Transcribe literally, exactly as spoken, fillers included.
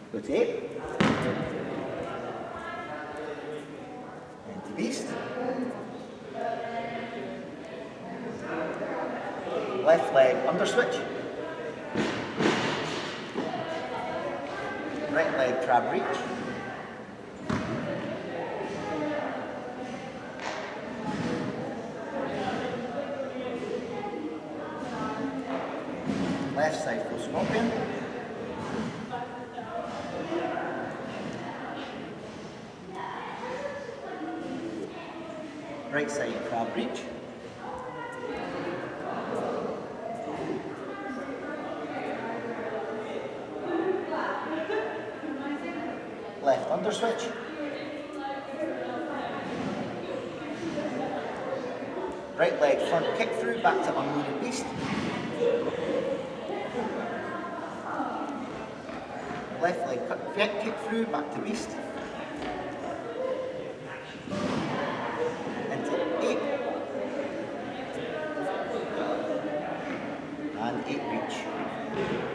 Go to eight. Into beast. Left leg under switch. Right leg crab reach. Left side full scorpion. Right side crab reach. Left under switch. Right leg front kick through, back to unloaded beast. Left leg kick, kick through, back to beast. Into eight. And eight reach.